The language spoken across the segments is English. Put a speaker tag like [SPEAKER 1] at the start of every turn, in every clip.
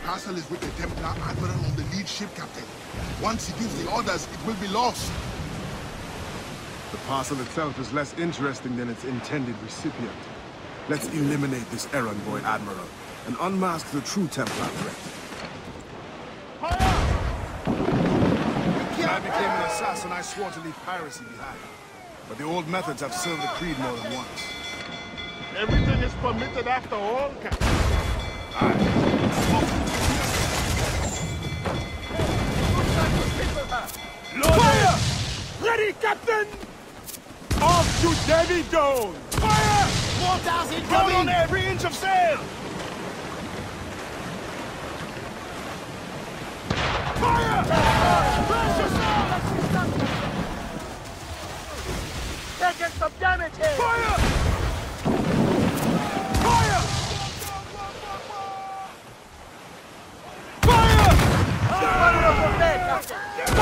[SPEAKER 1] castle is with the Templar Admiral on the lead ship, Captain. Once he gives the orders, it will be lost.
[SPEAKER 2] The parcel itself is less interesting than its intended recipient. Let's eliminate this errand boy, Admiral, and unmask the true Templar threat. When I became an assassin, I swore to leave piracy behind. But the old methods have served the creed more than once.
[SPEAKER 1] Everything is permitted after all, Captain.
[SPEAKER 3] Fire! Ready, Captain! Off to Davy Dome! Fire!
[SPEAKER 4] Mortars incoming!
[SPEAKER 3] On every inch of sail! Fire!
[SPEAKER 4] Taking some damage here!
[SPEAKER 3] Fire! Fire! Fire!
[SPEAKER 4] Fire over there, Captain!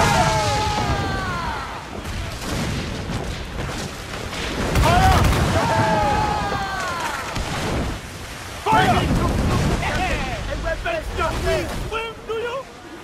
[SPEAKER 3] Fire!
[SPEAKER 4] And we're best not there!
[SPEAKER 3] Swim, do you?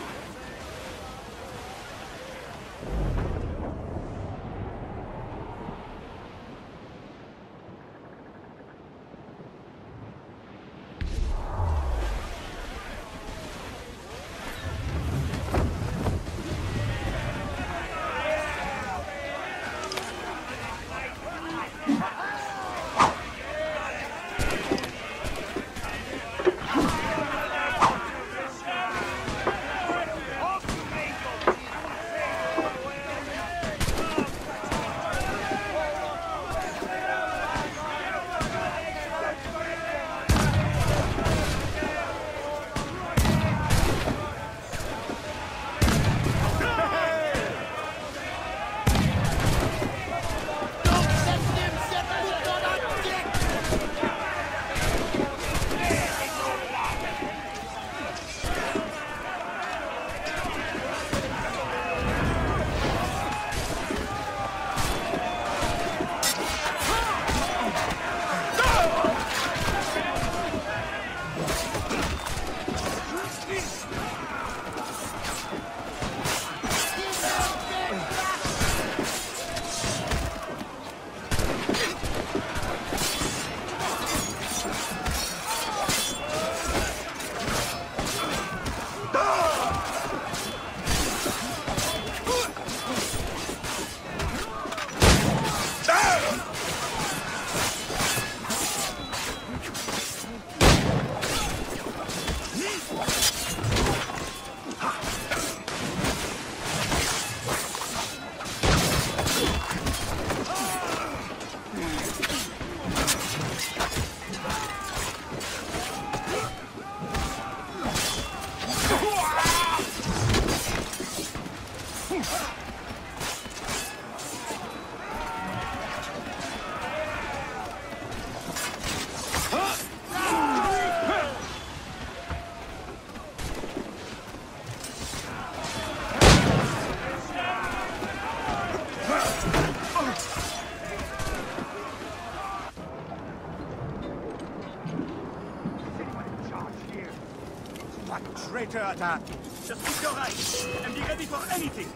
[SPEAKER 3] Traitor attack! Just keep your eyes and be ready for anything!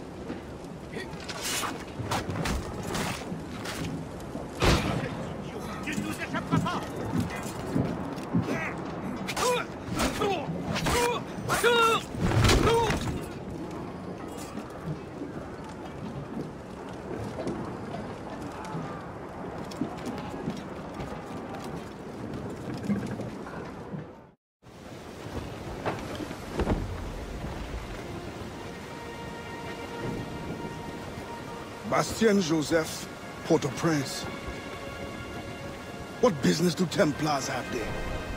[SPEAKER 3] Tu ne nous échapperas pas!
[SPEAKER 2] Bastien Joseph, Port-au-Prince. What business do Templars have there?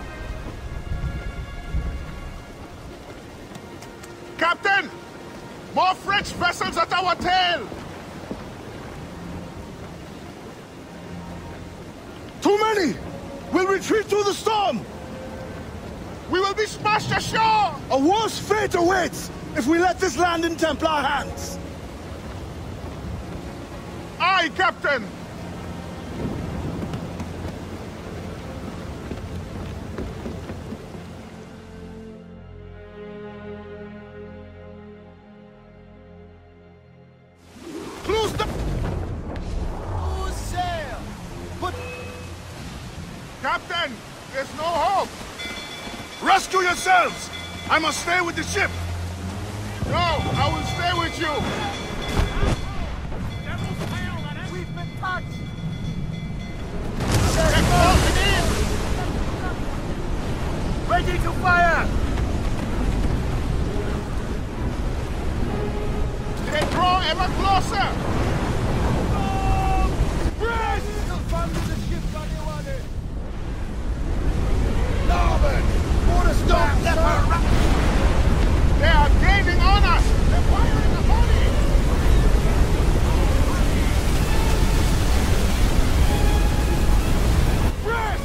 [SPEAKER 1] Captain! More French vessels at our tail!
[SPEAKER 2] Too many! We'll retreat through the storm!
[SPEAKER 1] We will be smashed ashore!
[SPEAKER 2] A worse fate awaits if we let this land in Templar hands!
[SPEAKER 1] Aye, Captain! Captain, there's no hope.
[SPEAKER 2] Rescue yourselves! I must stay with the ship!
[SPEAKER 1] No, I will stay with you.
[SPEAKER 4] We've been touched!
[SPEAKER 1] Get closing in.
[SPEAKER 4] Ready to fire!
[SPEAKER 1] They draw ever closer.
[SPEAKER 4] Norman! Order stop!
[SPEAKER 1] They are gaining on us. They're firing a volley.
[SPEAKER 3] Press!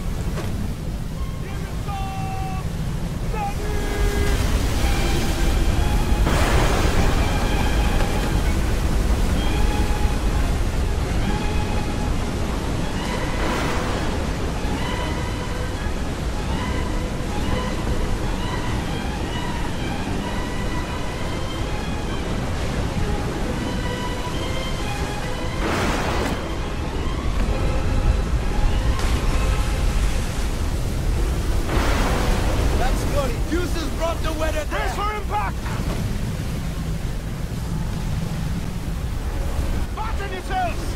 [SPEAKER 3] Brace for impact! Batten yourselves!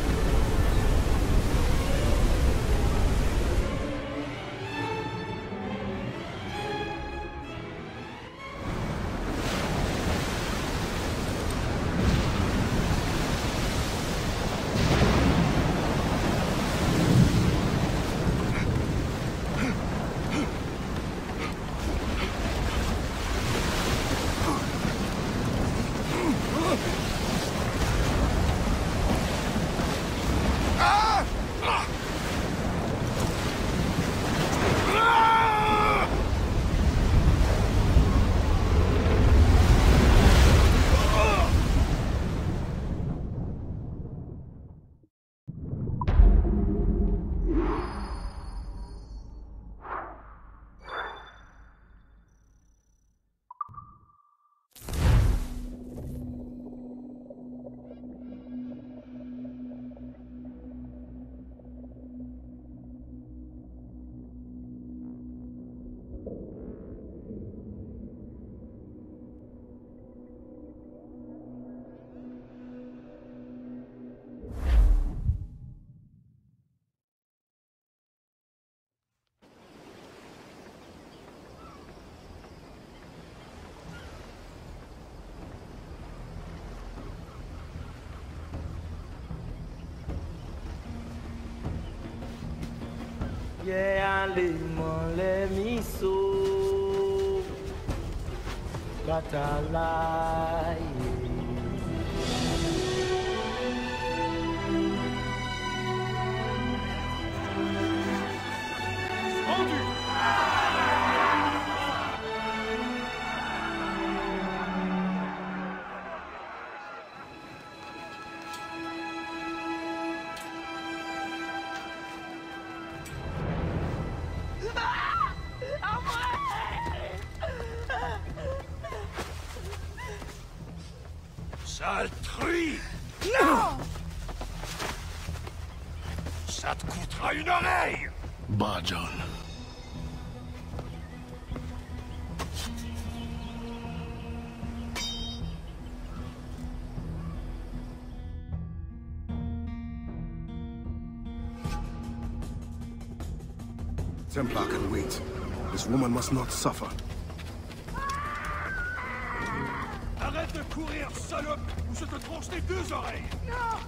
[SPEAKER 4] Yeah, le miso Katalai.
[SPEAKER 3] Sale truie! Non! Ça te coûtera une oreille!
[SPEAKER 2] Bah, John. Templar can wait. This woman must not suffer.
[SPEAKER 3] Arrête de courir, salope, ou je te tranche les deux oreilles!
[SPEAKER 4] Non!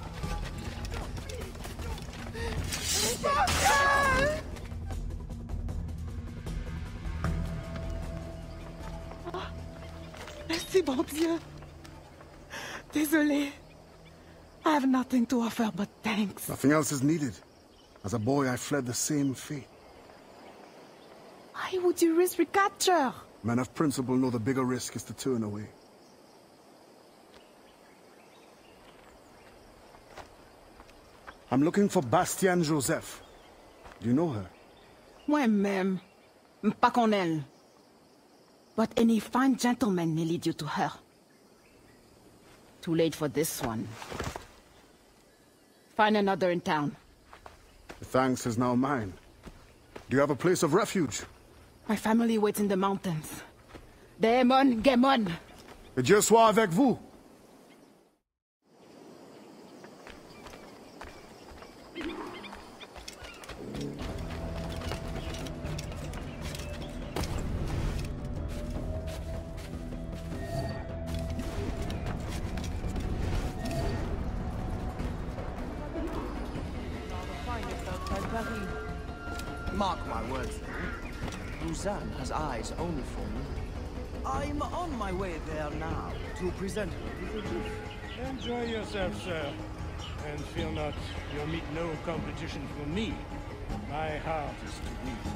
[SPEAKER 5] Merci, bon Dieu. Désolé. I have nothing to offer but thanks.
[SPEAKER 2] Nothing else is needed. As a boy, I fled the same fate.
[SPEAKER 5] Why would you risk recapture?
[SPEAKER 2] Men of principle know the bigger risk is to turn away. I'm looking for Bastienne Joseph. Do you know her?
[SPEAKER 5] Moi-même, pas qu'on elle. But any fine gentleman may lead you to her. Too late for this one. Find another in town.
[SPEAKER 2] The thanks is now mine. Do you have a place of refuge?
[SPEAKER 5] My family waits in the mountains. Daemon Gemon!
[SPEAKER 2] Que Dieu soit avec vous.
[SPEAKER 6] Mark my words, then. Rouzanne has eyes only for me. I'm on my way there now to present her with a gift.
[SPEAKER 3] Enjoy yourself, sir. And fear not, you'll meet no competition from me. My heart is too weak.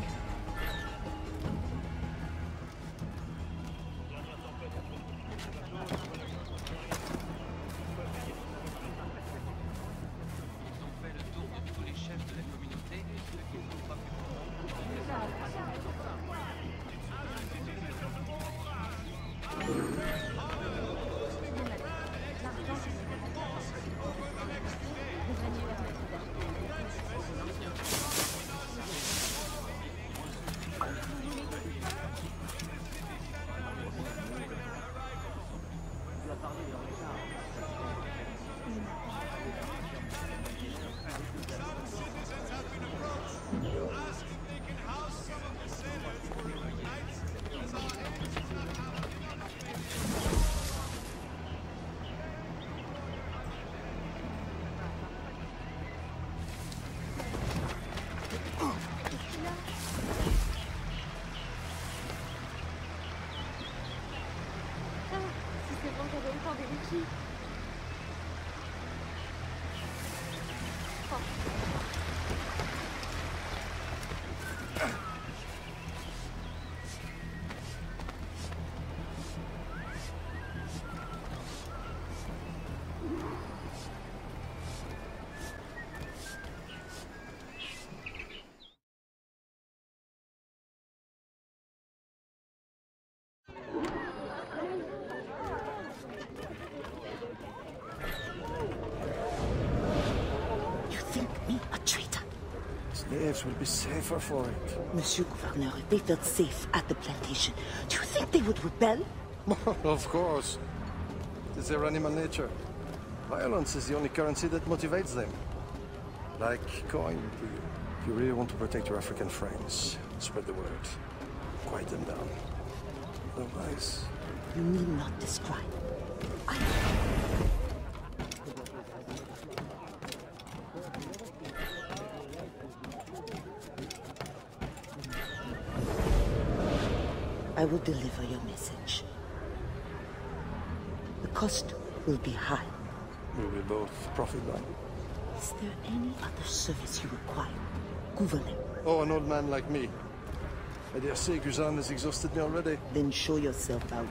[SPEAKER 6] Slaves will be safer for it.
[SPEAKER 7] Monsieur Gouverneur, if they felt safe at the plantation, do you think they would rebel?
[SPEAKER 8] Of course. It is their animal nature. Violence is the only currency that motivates them. Like coin. If you really want to protect your African friends, spread the word. Quiet them down. Otherwise...
[SPEAKER 7] You need not describe. I will deliver your message. The cost will be high.
[SPEAKER 8] We will both profit by.
[SPEAKER 7] Is there any other service you require, Gouverneur?
[SPEAKER 8] Oh, an old man like me. I dare say Guzan has exhausted me already.
[SPEAKER 7] Then show yourself out.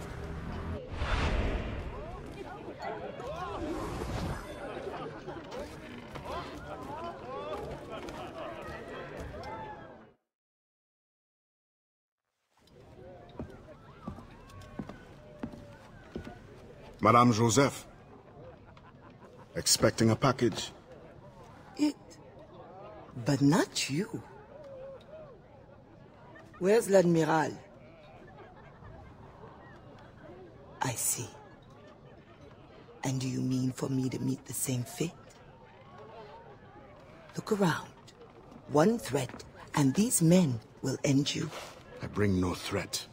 [SPEAKER 2] Madame Joseph. Expecting a package.
[SPEAKER 7] It. But not you. Where's l'Admiral? I see. And do you mean for me to meet the same fate? Look around. One threat, and these men will end you.
[SPEAKER 2] I bring no threat.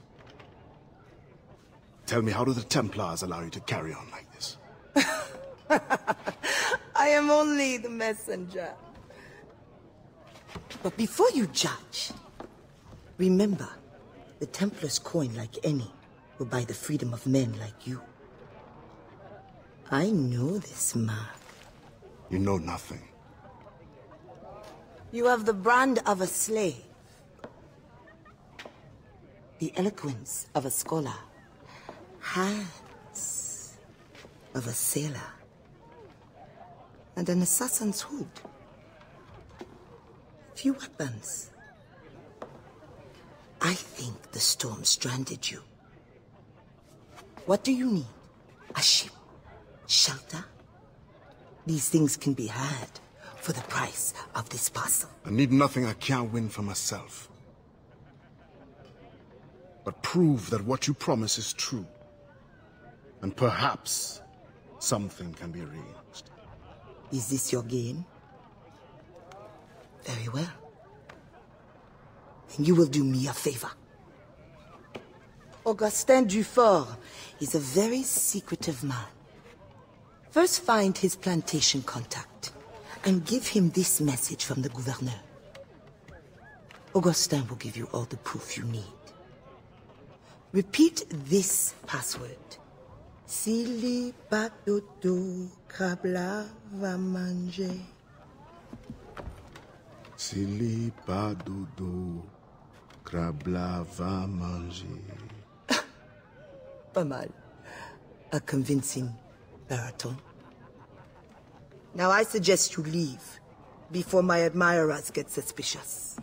[SPEAKER 2] Tell me, how do the Templars allow you to carry on like this?
[SPEAKER 7] I am only the messenger. But before you judge, remember, the Templars' coin, like any, will buy the freedom of men like you. I know this man.
[SPEAKER 2] You know nothing.
[SPEAKER 7] You have the brand of a slave, the eloquence of a scholar, hands of a sailor, and an assassin's hood. Few weapons. I think the storm stranded you. What do you need? A ship? Shelter? These things can be had for the price of this parcel.
[SPEAKER 2] I need nothing I can't win for myself. but prove that what you promise is true. And perhaps something can be arranged.
[SPEAKER 7] Is this your game? Very well. And you will do me a favor. Augustin Dufort is a very secretive man. First find his plantation contact and give him this message from the gouverneur. Augustin will give you all the proof you need. Repeat this password. Sili patoto krabla va manger.
[SPEAKER 2] Sili pas dodo, krabla va manger.
[SPEAKER 7] Pas mal. A convincing baritone. Now I suggest you leave before my admirers get suspicious.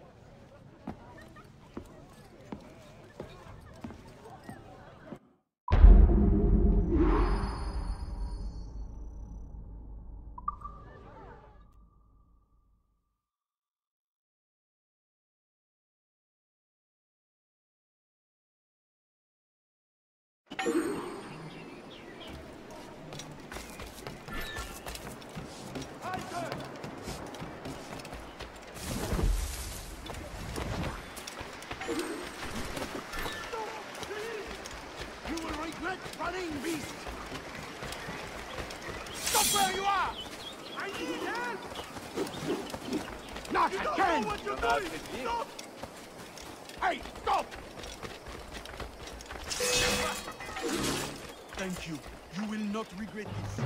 [SPEAKER 4] Thank you. You will not regret this.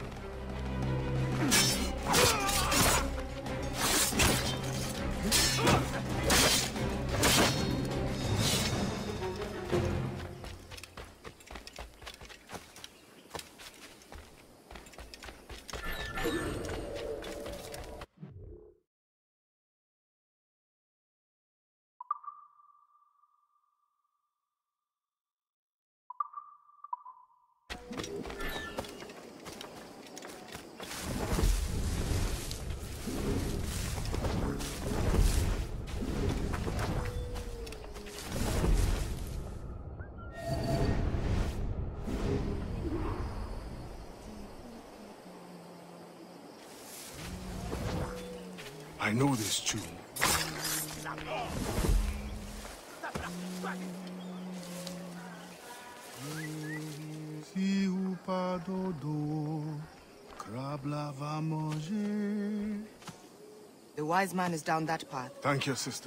[SPEAKER 2] I know this tune. Si ou pas dodo, krabla va manger.
[SPEAKER 9] The wise man is down that path.
[SPEAKER 2] Thank you, sister.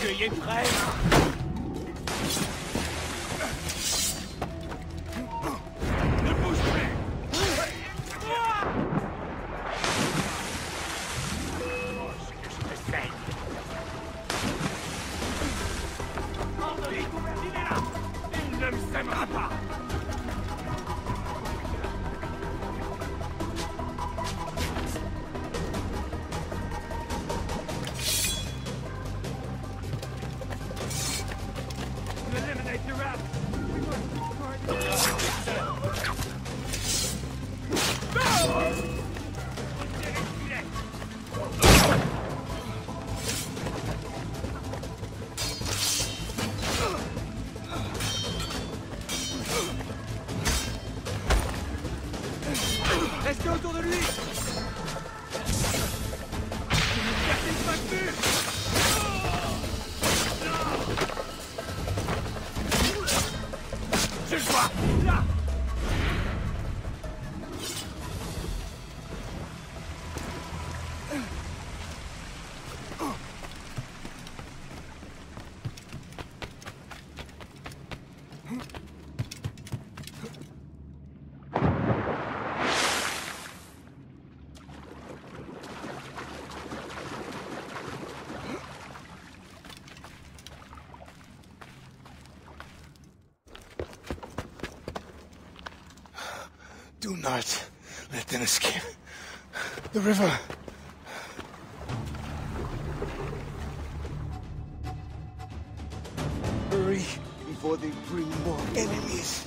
[SPEAKER 6] Veuillez prêt. Ne bouge plus. Oh, ce que je te saigne. Il est là. Il ne me sèmera pas. Eliminate the rat. Restez autour de lui. Gardez le pas de vue. Je le vois. Là.
[SPEAKER 1] Do not let them escape. The river. Hurry before they bring more enemies.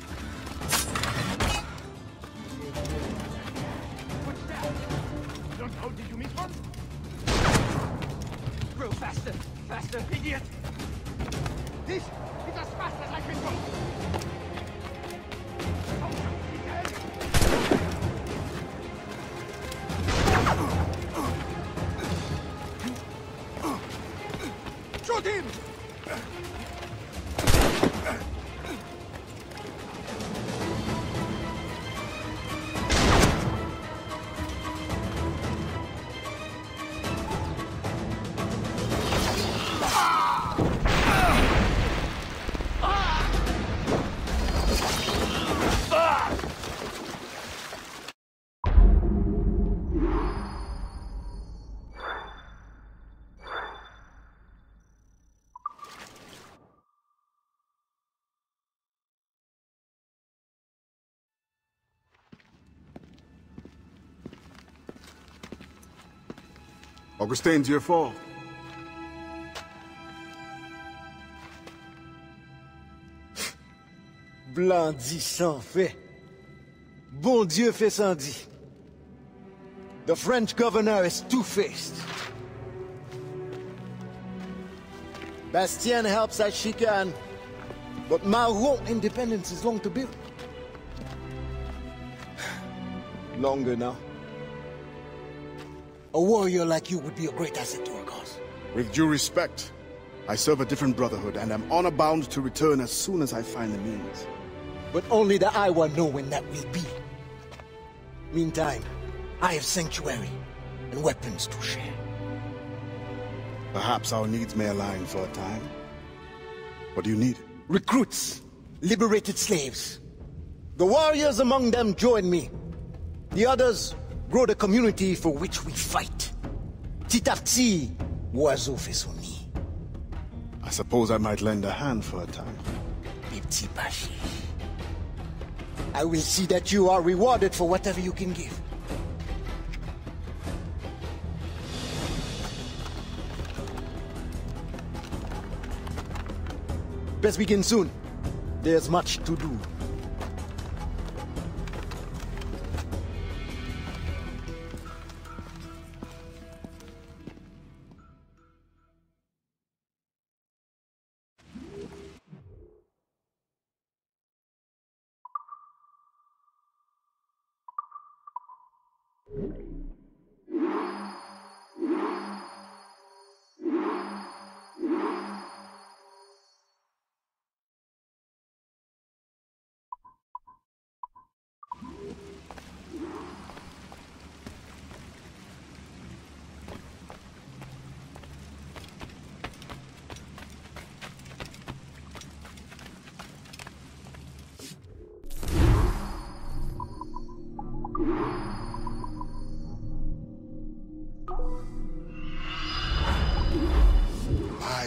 [SPEAKER 3] How did you meet one?
[SPEAKER 6] Grow faster. Faster, idiot.
[SPEAKER 3] This is as fast as I can go.
[SPEAKER 1] Shoot him!
[SPEAKER 2] Augustin, it's your fault.
[SPEAKER 10] Blanc dit sans fait. Bon Dieu fait sans dit. The French governor is two-faced. Bastien helps as she can, but Maroon independence is long to build. Longer now. A warrior like you would be a great asset to our cause.
[SPEAKER 2] With due respect, I serve a different brotherhood, and am honor-bound to return as soon as I find the means.
[SPEAKER 10] But only the Iowa know when that will be. Meantime, I have sanctuary and weapons to share.
[SPEAKER 2] Perhaps our needs may align for a time. What do you need?
[SPEAKER 10] Recruits, liberated slaves. The warriors among them join me. The others grow the community for which we fight. Petit à petit, oiseau fait son nid.
[SPEAKER 2] I suppose I might lend a hand for a time.
[SPEAKER 10] Petit Pachi. I will see that you are rewarded for whatever you can give. Best begin soon. There's much to do.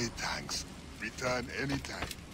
[SPEAKER 1] thanks. Return anytime.